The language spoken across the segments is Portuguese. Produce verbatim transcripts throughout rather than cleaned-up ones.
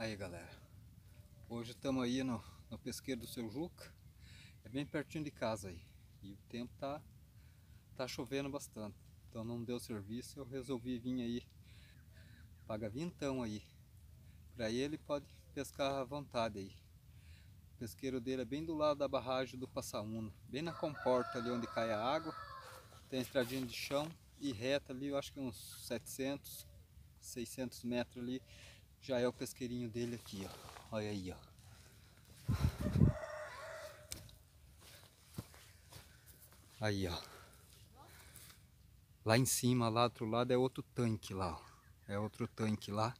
Aí galera, hoje estamos aí no, no pesqueiro do seu Juca, é bem pertinho de casa aí, e o tempo tá, tá chovendo bastante, então não deu serviço, eu resolvi vir aí, paga vintão aí, para ele pode pescar à vontade aí. O pesqueiro dele é bem do lado da barragem do Passaúna, bem na comporta ali onde cai a água, tem a estradinha de chão e reta ali, eu acho que uns setecentos, seiscentos metros ali, já é o pesqueirinho dele aqui, ó. Olha aí, ó. Aí, ó. Lá em cima, lá do outro lado é outro tanque lá, ó. É outro tanque lá.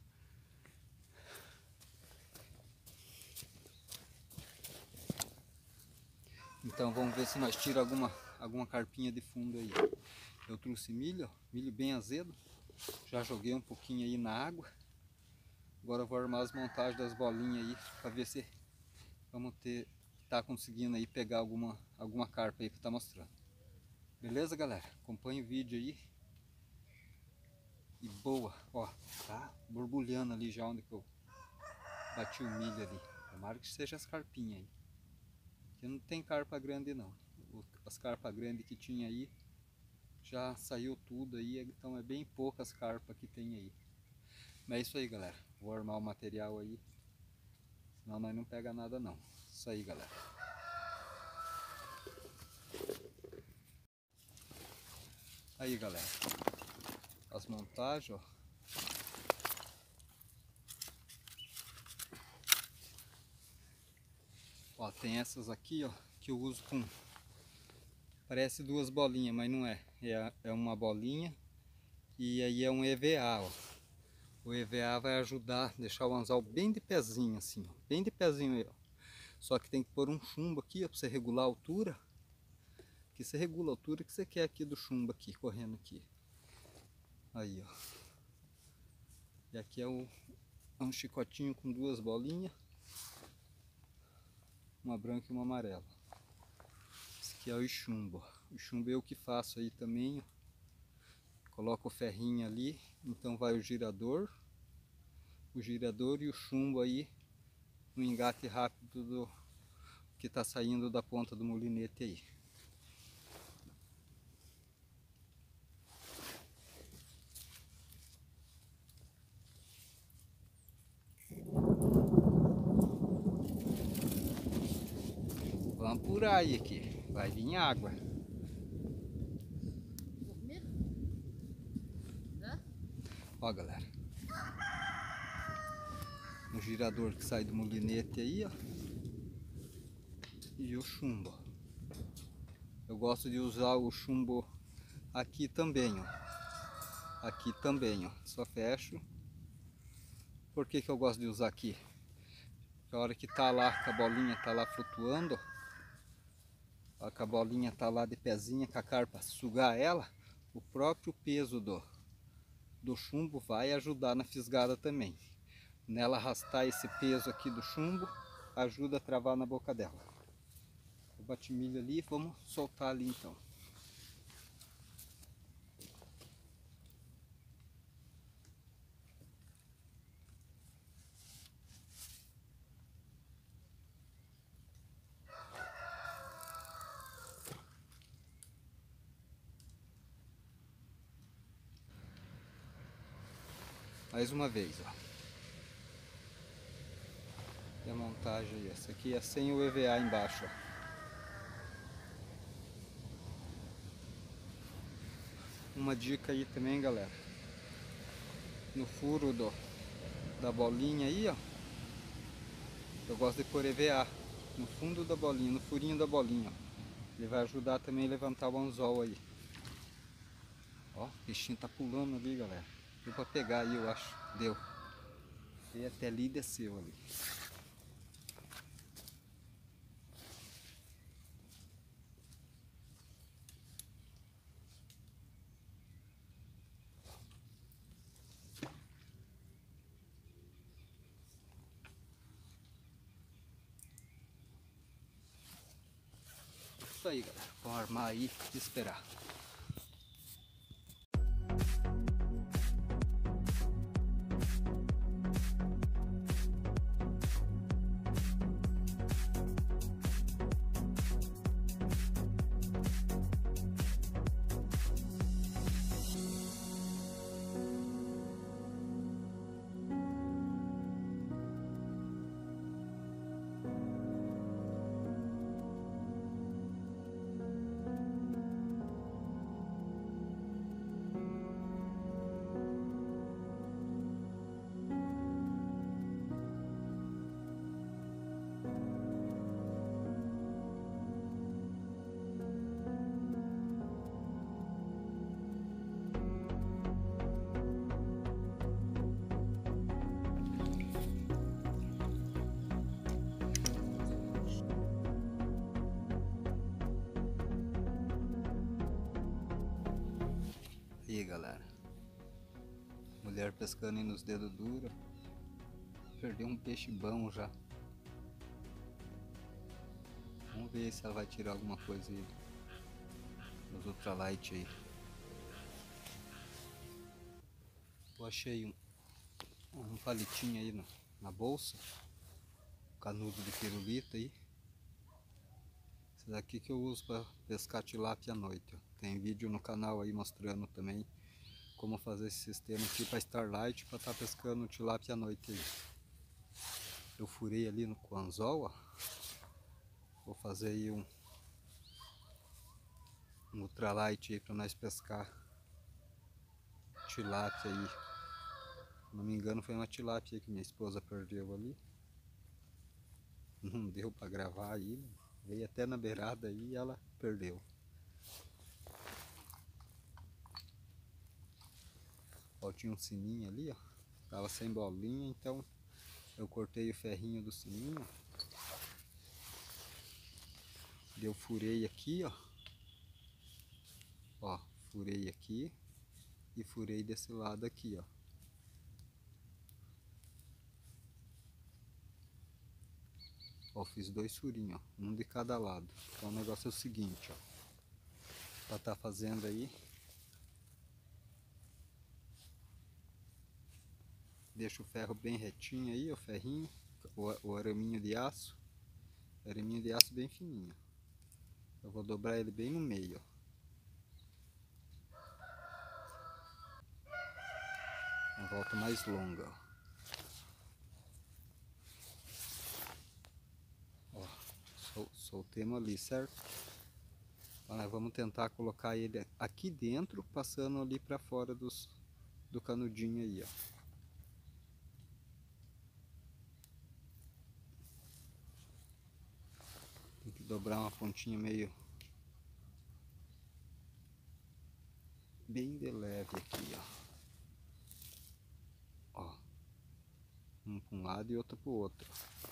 Então vamos ver se nós tiramos alguma, alguma carpinha de fundo aí. Eu trouxe milho, ó, milho bem azedo. Já joguei um pouquinho aí na água. Agora eu vou armar as montagens das bolinhas aí para ver se vamos ter tá conseguindo aí pegar alguma alguma carpa aí para estar mostrando. Beleza, galera? Acompanhe o vídeo aí. E boa, ó, tá borbulhando ali já onde que eu bati o milho ali. Tomara que seja as carpinhas aí. Aqui não tem carpa grande não. As carpas grandes que tinha aí já saiu tudo aí, então é bem poucas carpas que tem aí. Mas é isso aí, galera. Vou armar o material aí, senão nós não pega nada não. Isso aí, galera. Aí, galera, as montagens, ó. Ó, tem essas aqui, ó, que eu uso com, parece duas bolinhas, mas não é. É, é uma bolinha e aí é um E V A, ó. O E V A vai ajudar, deixar o anzol bem de pezinho assim, ó, bem de pezinho aí, ó. Só que tem que pôr um chumbo aqui, ó, pra você regular a altura. Que você regula a altura que você quer aqui do chumbo aqui, correndo aqui. Aí, ó. E aqui é, o, é um chicotinho com duas bolinhas. Uma branca e uma amarela. Esse aqui é o chumbo. O chumbo é eu que faço aí também, ó. Coloco o ferrinho ali, então vai o girador. O girador e o chumbo aí no engate rápido do que está saindo da ponta do molinete aí. Vamos por aí aqui, vai vir água. Ó, galera, o girador que sai do molinete aí, ó, e o chumbo. Eu gosto de usar o chumbo aqui também, ó. Aqui também, ó. Só fecho. Por que que eu gosto de usar aqui? Porque a hora que tá lá, que a bolinha tá lá flutuando, ó, que a bolinha tá lá de pezinha, com a carpa sugar ela, o próprio peso do, do chumbo vai ajudar na fisgada também. Nela arrastar esse peso aqui do chumbo, ajuda a travar na boca dela. Eu bati milho ali, vamos soltar ali então. Mais uma vez, ó. E a montagem aí, essa aqui é sem o E V A embaixo, ó. Uma dica aí também, galera, no furo do, da bolinha aí, ó, eu gosto de pôr E V A no fundo da bolinha, no furinho da bolinha, ó. Ele vai ajudar também a levantar o anzol aí. Ó, o peixinho tá pulando ali, galera. Deu pra pegar aí, eu acho. Deu. E até ali desceu ali. Isso aí, galera. Vamos armar aí e esperar. Mulher pescando aí nos dedos duros. Perdeu um peixe bom já. Vamos ver se ela vai tirar alguma coisa aí dos ultralight aí. Eu achei um, um palitinho aí no, na bolsa. Um canudo de pirulita aí. Esse daqui que eu uso para pescar tilápia à noite. Ó. Tem vídeo no canal aí mostrando também como fazer esse sistema aqui para Starlight, para estar tá pescando tilápia à noite aí. Eu furei ali no com anzol, ó. Vou fazer aí um, um ultralight aí para nós pescar tilápia aí. Se não me engano foi uma tilápia aí que minha esposa perdeu ali. Não deu para gravar aí, veio até na beirada aí e ela perdeu. Ó, tinha um sininho ali, ó. Tava sem bolinha, então eu cortei o ferrinho do sininho. Eu furei aqui, ó. Ó, furei aqui e furei desse lado aqui, ó. Ó, fiz dois furinhos, ó, um de cada lado. Então o negócio é o seguinte, ó. Pra tá fazendo aí, deixa o ferro bem retinho aí, o ferrinho, o, o araminho de aço, araminho de aço bem fininho. Eu vou dobrar ele bem no meio, ó. Uma volta mais longa, ó. Ó, sol, soltemos ali, certo? Então, nós vamos tentar colocar ele aqui dentro, passando ali para fora dos, do canudinho aí, ó. Tem que dobrar uma pontinha meio bem de leve aqui, ó. Ó, um para um lado e outro para o outro.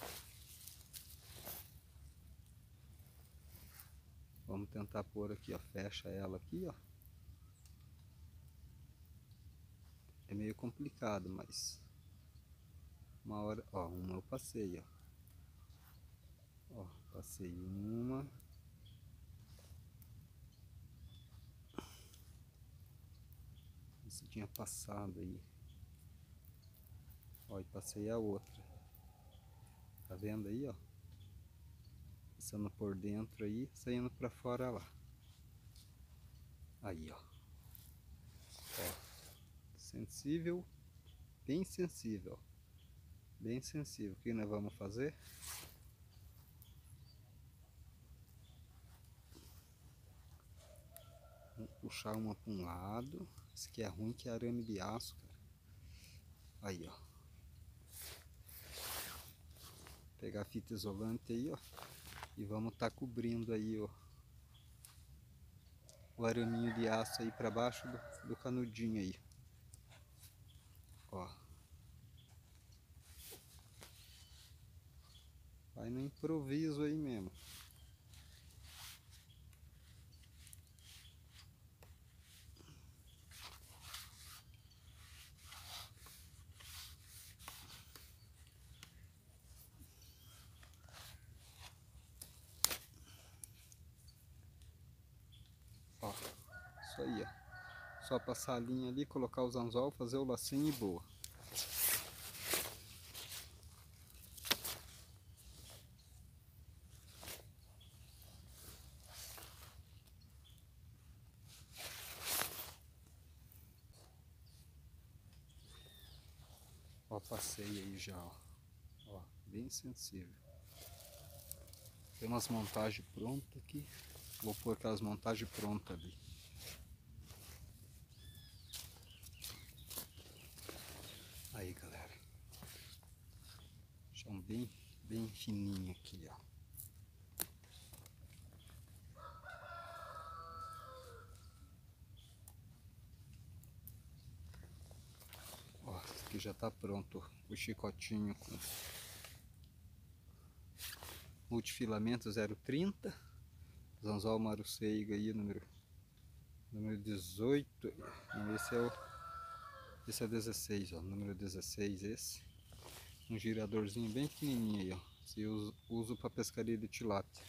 Vamos tentar pôr aqui, ó. Fecha ela aqui, ó. É meio complicado, mas uma hora, ó, uma eu passei, ó. Ó, passei uma. Isso tinha passado aí. Ó, e passei a outra. Tá vendo aí, ó? Passando por dentro aí, saindo pra fora lá. Aí, ó. Ó, sensível, bem sensível. Bem sensível. O que nós vamos fazer? Vamos puxar uma para um lado. Esse aqui é ruim, que é arame de aço, cara. Aí, ó. Pegar a fita isolante aí, ó. E vamos tá cobrindo aí, ó, o araminho de aço aí para baixo do, do canudinho aí. Ó. Vai no improviso aí mesmo. Ó, isso aí, ó. Só passar a linha ali, colocar os anzol, fazer o lacinho e boa. Ó, passei aí já, ó. Ó, bem sensível. Tem umas montagens prontas aqui. Vou pôr aquelas montagens prontas ali. Aí, galera. Chão bem, bem fininho aqui, ó. Ó, esse aqui já tá pronto. O chicotinho com multifilamento zero trinta. Anzol Maruceiga aí, número, número dezoito. Esse é o, Esse é dezesseis, ó, número dezesseis esse. Um giradorzinho bem pequenininho aí, ó. Se eu uso para pescaria de tilápia.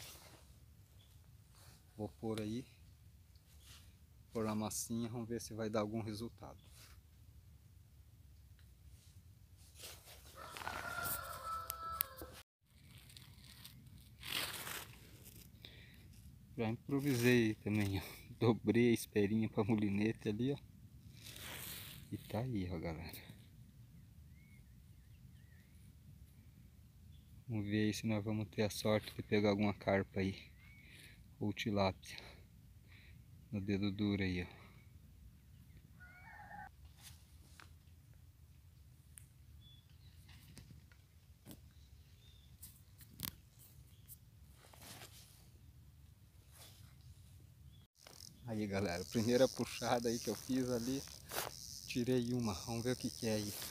Vou pôr aí, pôr a massinha, vamos ver se vai dar algum resultado. Já improvisei também, ó. Dobrei a esperinha para molinete ali, ó. E tá aí, ó, galera. Vamos ver aí se nós vamos ter a sorte de pegar alguma carpa aí. Ou tilápia. No dedo duro aí, ó. Aí, galera, primeira puxada aí que eu fiz ali, tirei uma. Vamos ver o que que é aí.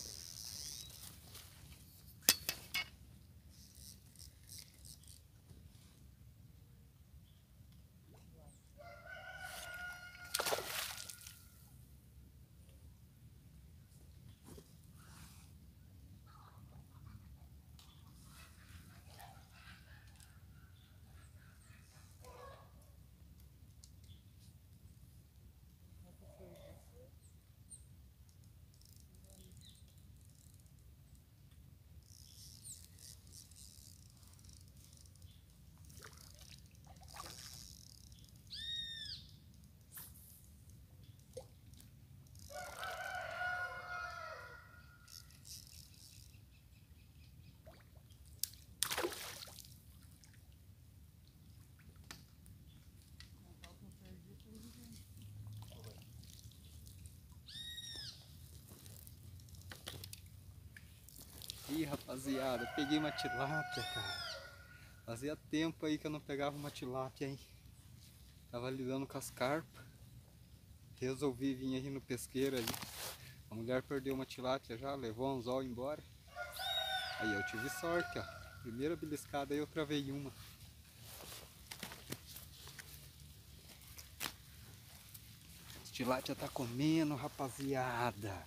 Ih, rapaziada, peguei uma tilápia, cara. Fazia tempo aí que eu não pegava uma tilápia, hein. Tava lidando com as carpas. Resolvi vir aí no pesqueiro aí. A mulher perdeu uma tilápia já, levou um anzol embora. Aí eu tive sorte, ó. Primeira beliscada aí eu travei uma. A tilápia tá comendo, rapaziada.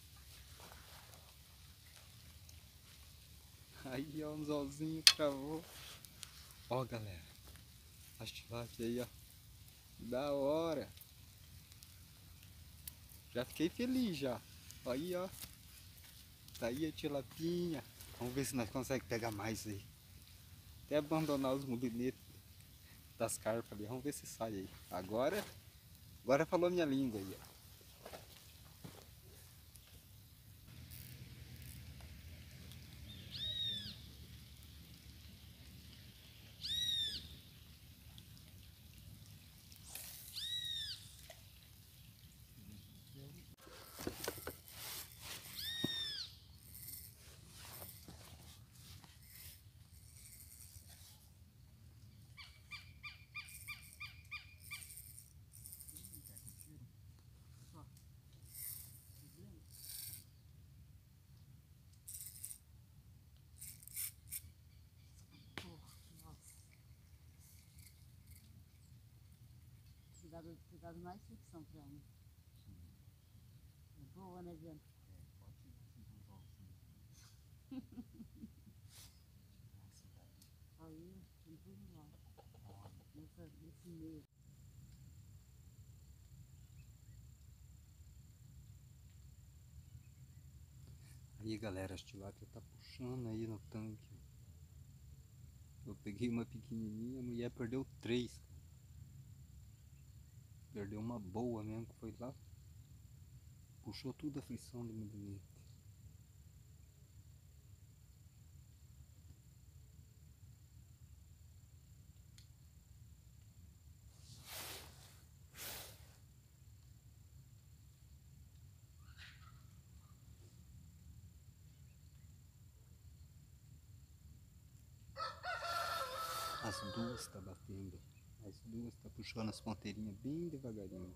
Aí, ó, um anzolzinho travou. Ó, galera. As tilápia aí, ó. Da hora. Já fiquei feliz já. Aí, ó. Tá aí a tilapinha. Vamos ver se nós conseguimos pegar mais aí. Até abandonar os molinetes das carpas ali. Vamos ver se sai aí. Agora, agora falou minha língua aí, ó. Dado, ter dado mais fricção pra ela. É boa, né, Bianca? É, pode ser aí, tem tudo lá. Nessa, nesse meio. Aí, galera, as tilápia tá puxando aí no tanque. Eu peguei uma pequenininha, a mulher perdeu três. Perdeu uma boa mesmo, que foi lá. Puxou tudo a frição do molinete. As duas tá batendo. As duas tá puxando as ponteirinhas bem devagarinho.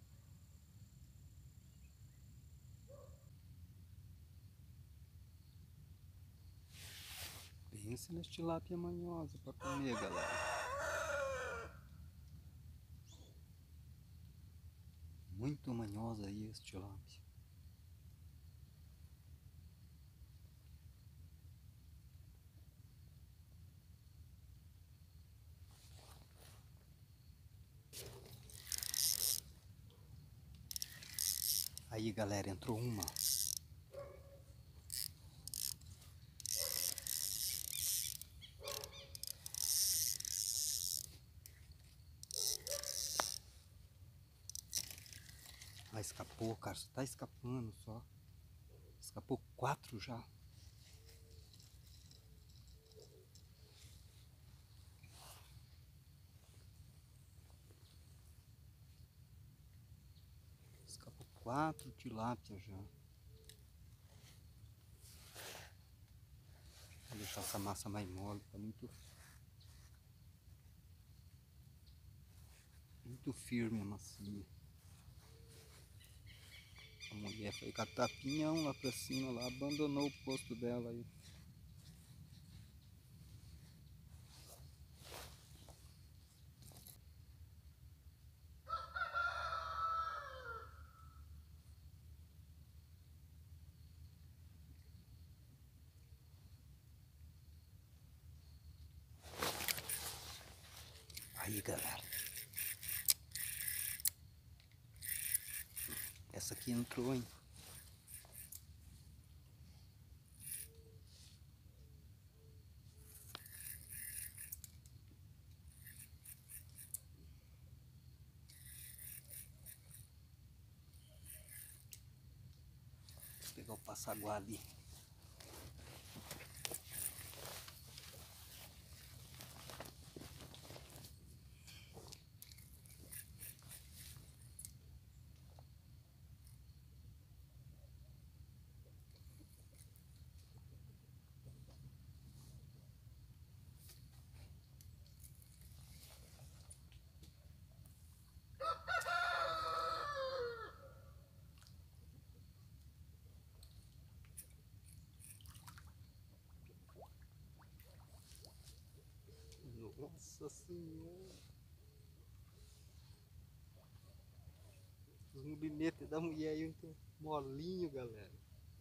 Pense nas tilápia manhosa pra comer, galera. Muito manhosa aí esse tilápia. Aí, galera, entrou uma. Ah, escapou, cara. Só tá escapando só. Escapou quatro já. Escapou quatro tilápias já. Vou deixar essa massa mais mole, tá muito, muito firme a massinha. A mulher foi catar pinhão lá pra cima, lá abandonou o posto dela aí. Aí, galera. Essa aqui entrou, hein? Vou pegar o passaguá ali. Nossa Senhora! Os movimentos da mulher aí estão molinho, galera.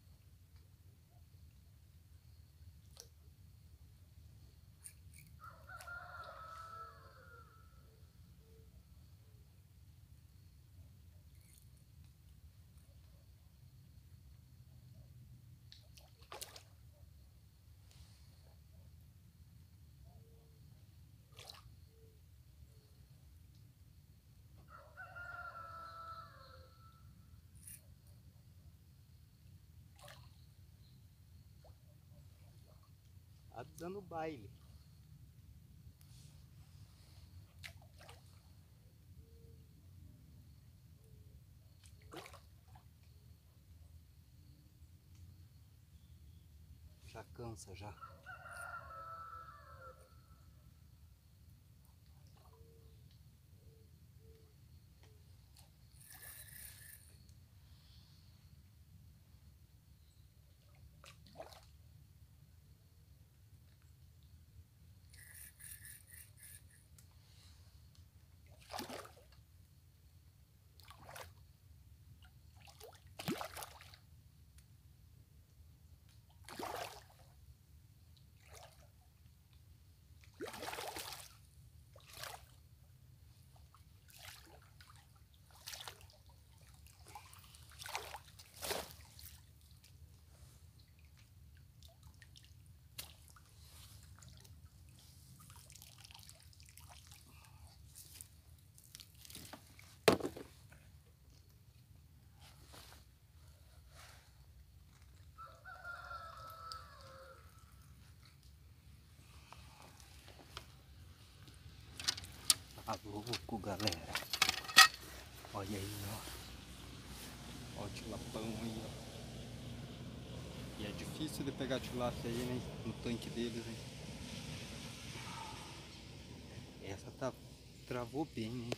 Tá dando baile. Já cansa já. Tá louco, galera. Olha aí, ó. Ó o tilapão aí, ó. E é difícil de pegar tilápia aí, né? No tanque deles, hein? Essa tá, travou bem, hein?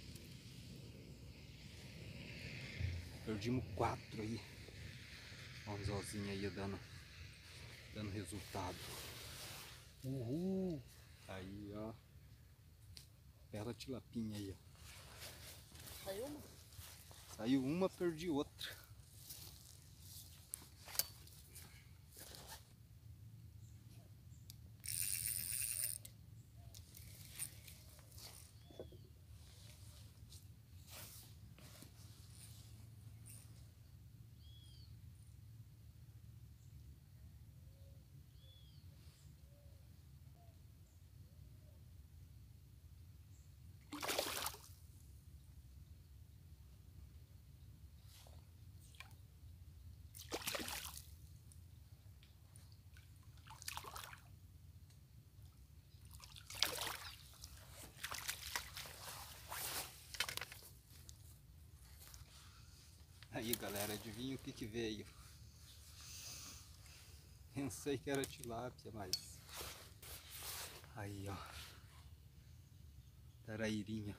Perdimos quatro aí. Ó o anzolzinho aí dando, dando resultado. Uhul! Aí, ó. Bela tilapinha aí, ó. Saiu uma? Saiu uma, perdi outra. Aí galera, adivinha o que que veio? Pensei que era tilápia, mas... Aí ó, tarairinha.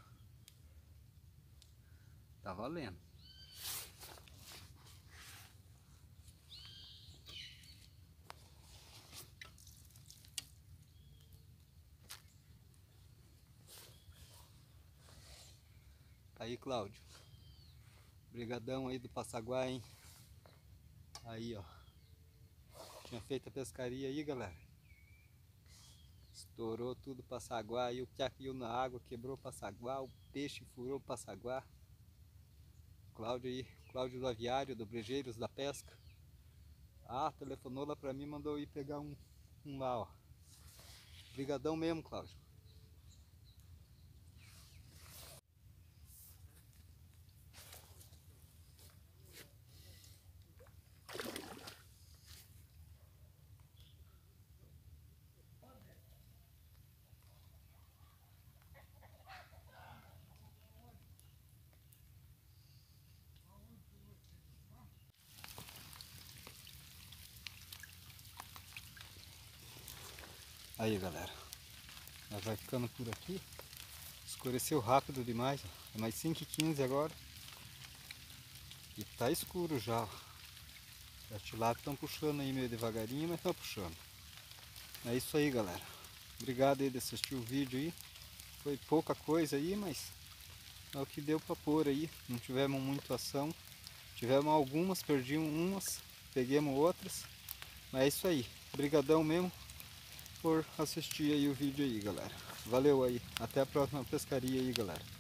Tá valendo. Aí, Cláudio. Brigadão aí do Passaguá, hein? Aí, ó. Tinha feito a pescaria aí, galera. Estourou tudo o Passaguá. Aí o piá caiu na água, quebrou o Passaguá. O peixe furou o Passaguá. Cláudio aí, Cláudio do Aviário, do Brejeiros da Pesca. Ah, telefonou lá pra mim, mandou ir pegar um, um lá, ó. Brigadão mesmo, Cláudio. Aí, galera, nós vai ficando por aqui. Escureceu rápido demais, ó. É mais cinco e quinze agora. E tá escuro já, ó. As tilápias estão puxando aí meio devagarinho, mas estão puxando. É isso aí, galera. Obrigado aí de assistir o vídeo aí. Foi pouca coisa aí, mas é o que deu pra pôr aí. Não tivemos muita ação. Tivemos algumas, perdimos umas, peguemos outras. Mas é isso aí. Obrigadão mesmo por assistir aí o vídeo aí, galera. Valeu aí. Até a próxima pescaria aí, galera.